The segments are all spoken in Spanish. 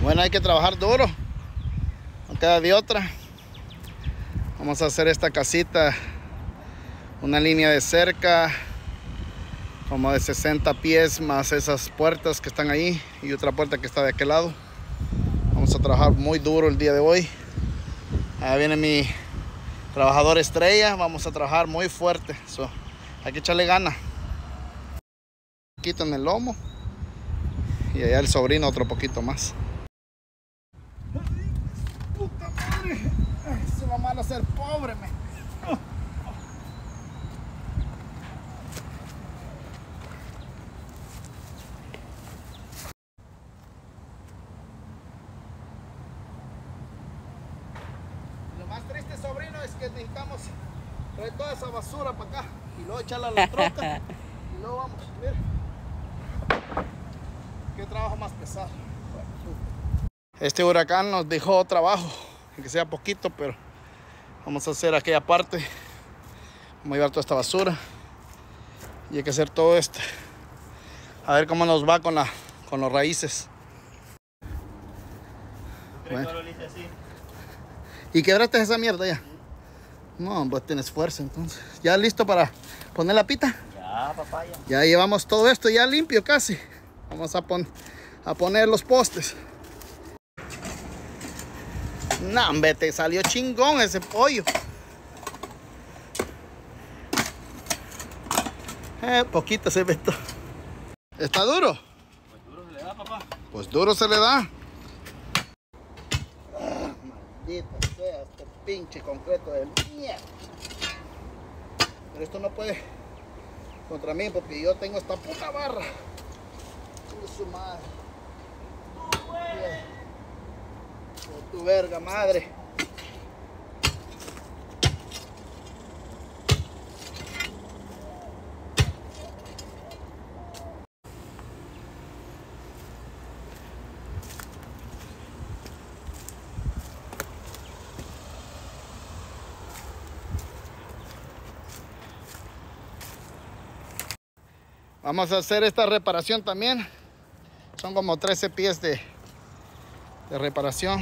Bueno, hay que trabajar duro, no queda de otra. Vamos a hacer esta casita, una línea de cerca como de 60 pies, más esas puertas que están ahí y otra puerta que está de aquel lado. Vamos a trabajar muy duro el día de hoy. Ahí viene mi trabajador estrella. Vamos a trabajar muy fuerte, hay que echarle gana. Quito en el lomo y allá el sobrino otro poquito más. Puta madre, eso es lo malo ser pobre, me. Lo más triste, sobrino, es que necesitamos traer toda esa basura para acá y luego echarla a la troca y luego vamos, mira. Qué trabajo más pesado. Este huracán nos dejó trabajo, aunque sea poquito, pero vamos a hacer aquella parte. Vamos a llevar toda esta basura y hay que hacer todo esto. A ver cómo nos va con los raíces. Bueno. ¿Y quebraste esa mierda ya? No, pues tienes fuerza entonces. ¿Ya listo para poner la pita? Ya, papá, ya. Ya llevamos todo esto ya limpio casi. Vamos a poner los postes. No, hombre, te salió chingón ese pollo. Poquito se ve todo. ¿Está duro? Pues duro se le da, papá. Pues duro se le da. Maldita sea este pinche concreto de mierda. Pero esto no puede contra mí porque yo tengo esta puta barra. Su madre. Tu verga madre. Vamos a hacer esta reparación también. Son como 13 pies de reparación.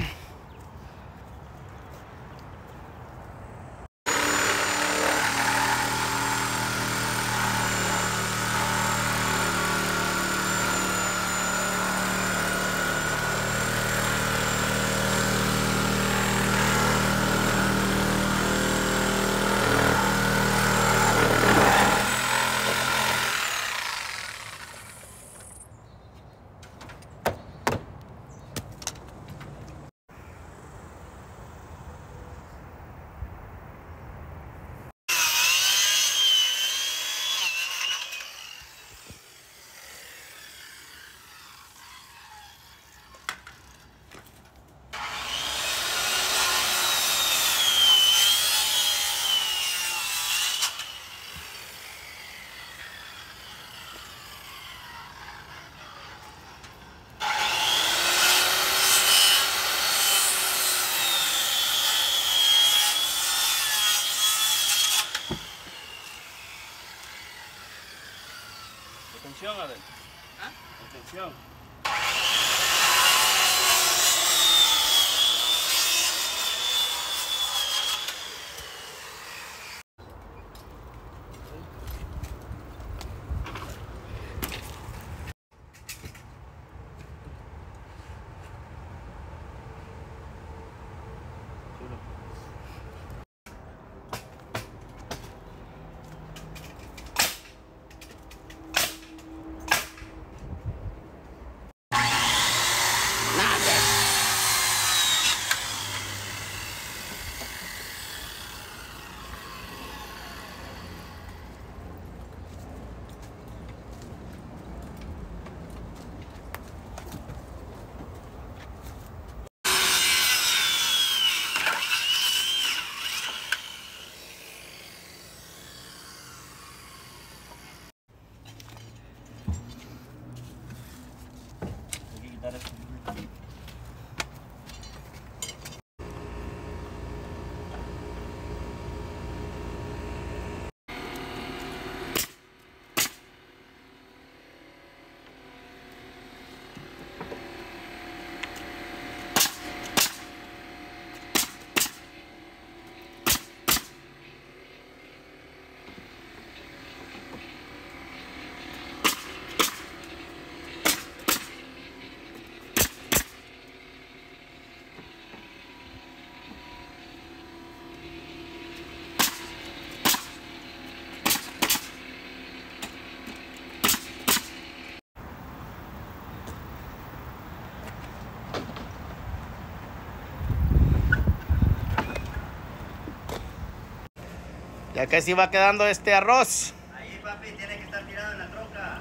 Ya casi va quedando este arroz. Ahí, papi, tiene que estar tirado en la troca.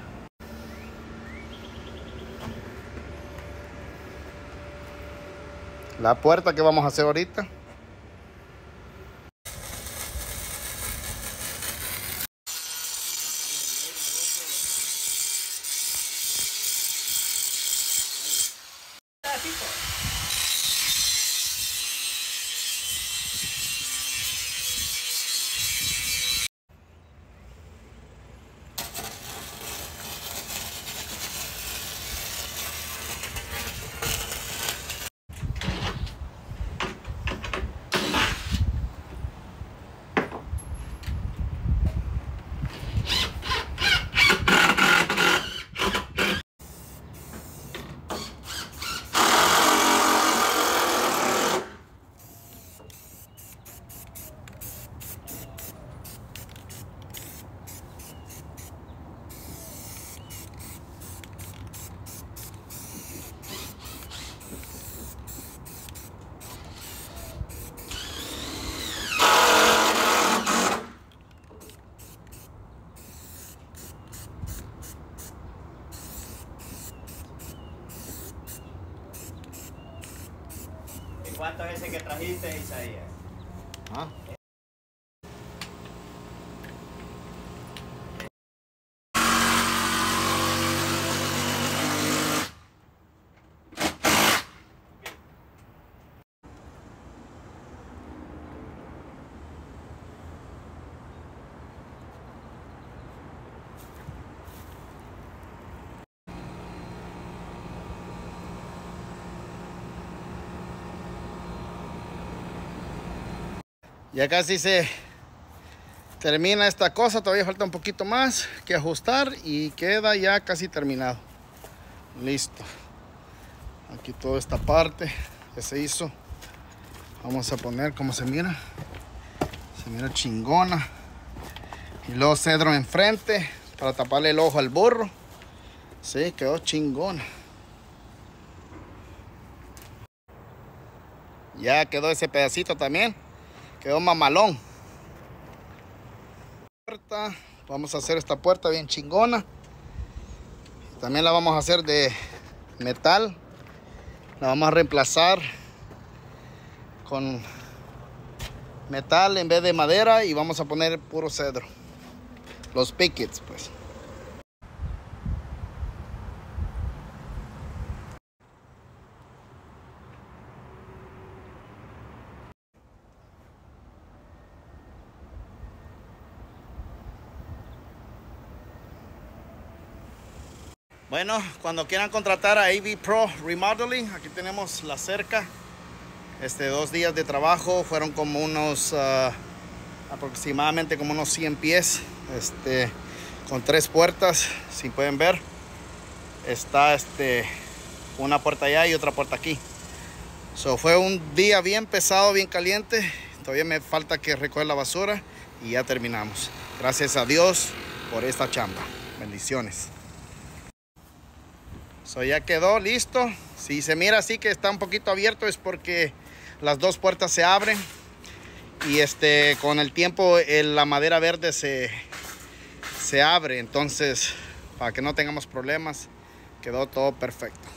La puerta que vamos a hacer ahorita. ¿Cuánto es ese que trajiste, Isaías? ¿Ah? Ya casi se termina esta cosa, todavía falta un poquito más que ajustar y queda ya casi terminado. Listo. Aquí toda esta parte que se hizo. Vamos a poner como se mira. Se mira chingona. Y luego cedro enfrente para taparle el ojo al burro. Sí, quedó chingona. Ya quedó ese pedacito también. Quedó mamalón. Vamos a hacer esta puerta bien chingona. También la vamos a hacer de metal. La vamos a reemplazar con metal en vez de madera y vamos a poner puro cedro. Los pickets, pues. Bueno, cuando quieran contratar a AV Pro Remodeling, aquí tenemos la cerca. 2 días de trabajo, fueron como unos aproximadamente como unos 100 pies, con 3 puertas, si pueden ver. Está una puerta allá y otra puerta aquí. Fue un día bien pesado, bien caliente. Todavía me falta que recoger la basura y ya terminamos. Gracias a Dios por esta chamba. Bendiciones. Ya quedó listo. Si se mira así que está un poquito abierto es porque las 2 puertas se abren y con el tiempo la madera verde se abre. Entonces, para que no tengamos problemas, quedó todo perfecto.